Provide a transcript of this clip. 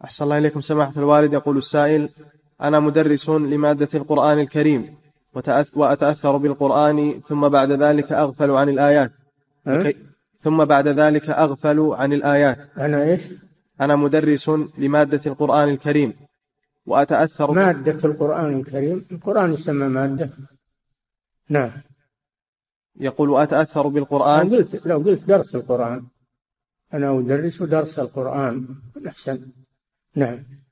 أحسن الله إليكم سماحة الوالد. يقول السائل: أنا مدرس لمادة القرآن الكريم وأتأثر بالقرآن ثم بعد ذلك أغفل عن الآيات أنا إيش؟ أنا مدرس لمادة القرآن الكريم وأتأثر مادة القرآن الكريم، القرآن يسمى مادة. نعم. يقول: وأتأثر بالقرآن. لو قلت درس القرآن، أنا أدرس درس القرآن أحسن. نعم.